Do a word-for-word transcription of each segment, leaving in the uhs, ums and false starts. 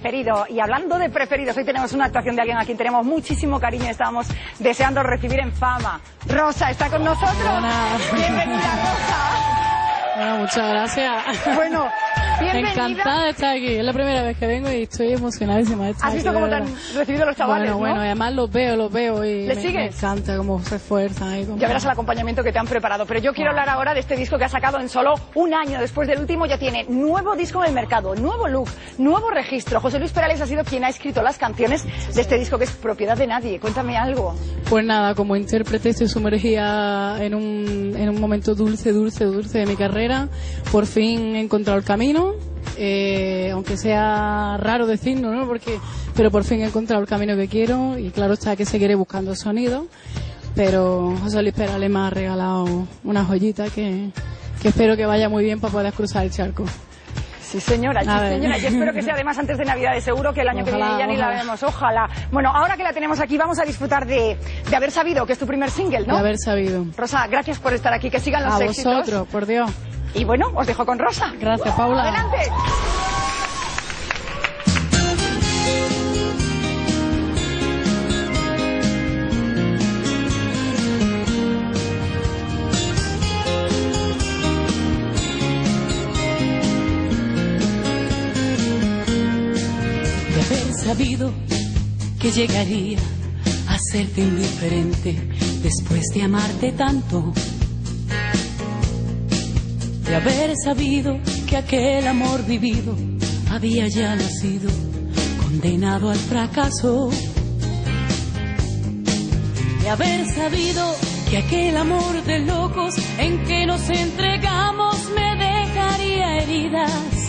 preferido. Y hablando de preferidos, hoy tenemos una actuación de alguien a quien tenemos muchísimo cariño y estábamos deseando recibir en Fama. Rosa está con nosotros. Buena. Bienvenida, Rosa. Bueno, muchas gracias. Bueno, bienvenida. Encantada de estar aquí. Es la primera vez que vengo y estoy emocionadísima de estar ¿Has visto aquí, cómo te han recibido los chavales? Bueno, bueno, ¿no? y además los veo, los veo y ¿Le me, sigues? me encanta cómo se esfuerzan. Y cómo... Ya verás el acompañamiento que te han preparado. Pero yo quiero hablar ahora de este disco que ha sacado en solo un año después del último. Ya tiene nuevo disco en el mercado, nuevo look, nuevo registro. José Luis Perales ha sido quien ha escrito las canciones de este disco que es propiedad de nadie. Cuéntame algo. Pues nada, como intérprete estoy sumergida en un, en un momento dulce, dulce, dulce de mi carrera. Por fin he encontrado el camino. Eh, aunque sea raro decirlo, ¿no? Porque, pero por fin he encontrado el camino que quiero y claro está que seguiré buscando sonido, pero José Luis Perales me ha regalado una joyita que, que espero que vaya muy bien para poder cruzar el charco. Sí, señora, sí, señora. Y espero que sea además antes de Navidad, seguro que el año ojalá, que viene ya ni la vemos. Ojalá. Bueno, ahora que la tenemos aquí, vamos a disfrutar de, de Haber Sabido, que es tu primer single, ¿no? De Haber Sabido. Rosa, gracias por estar aquí. Que sigan los a éxitos. A vosotros, por Dios. Y bueno, os dejo con Rosa. Gracias, Paula. Adelante. De haber sabido que llegaría a serte indiferente después de amarte tanto. De haber sabido que aquel amor vivido había ya nacido condenado al fracaso. De haber sabido que aquel amor de locos en que nos entregamos me dejaría heridas.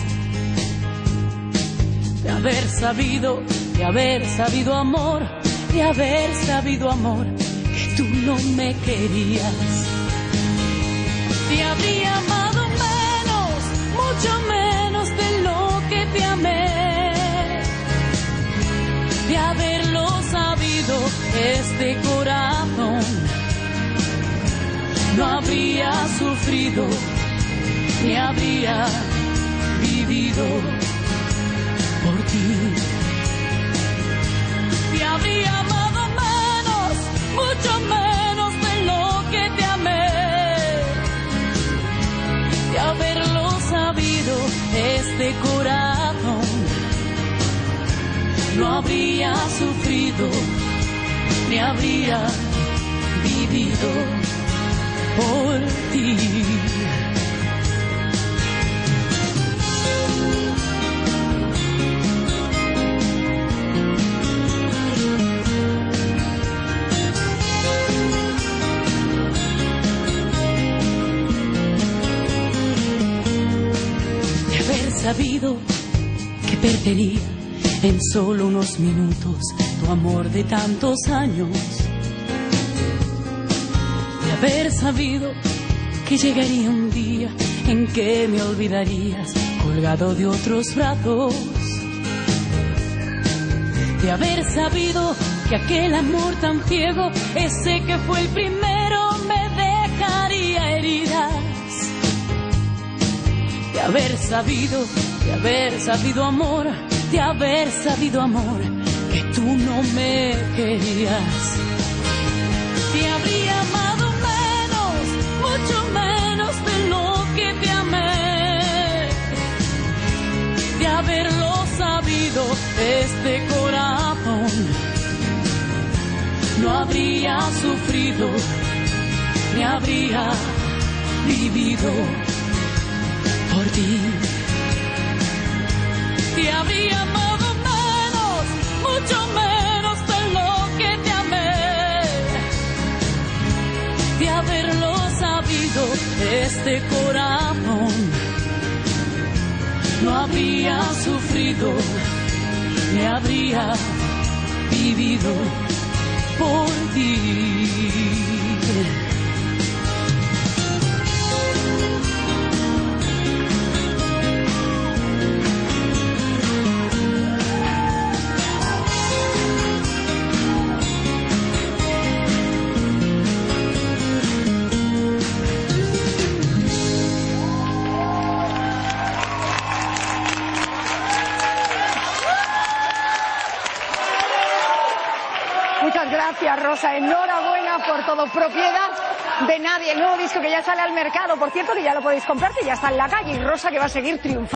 De haber sabido, de haber sabido amor, de haber sabido amor que tú no me querías. Te habría amado menos, mucho menos de lo que te amé. De haberlo sabido, este corazón no habría sufrido, ni habría vivido por ti. Te habría amado menos, mucho menos de lo que te amé. De haberlo sabido, este corazón no habría sufrido, ni habría vivido por ti. Sabido que perdería en solo unos minutos tu amor de tantos años. De haber sabido que llegaría un día en que me olvidarías colgado de otros brazos. De haber sabido que aquel amor tan ciego, ese que fue el primero, me dejaría heridas. De haber sabido, de haber sabido amor, de haber sabido amor, que tú no me querías. Te habría amado menos, mucho menos de lo que te amé. De haberlo sabido, este corazón no habría sufrido, ni habría vivido por ti. Te habría amado menos, mucho menos de lo que te amé. De haberlo sabido, este corazón no habría sufrido, ni habría vivido por ti. Muchas gracias, Rosa. Enhorabuena por todo. Propiedad de nadie. El nuevo disco que ya sale al mercado. Por cierto, que ya lo podéis comprar, que ya está en la calle. Y Rosa, que va a seguir triunfando.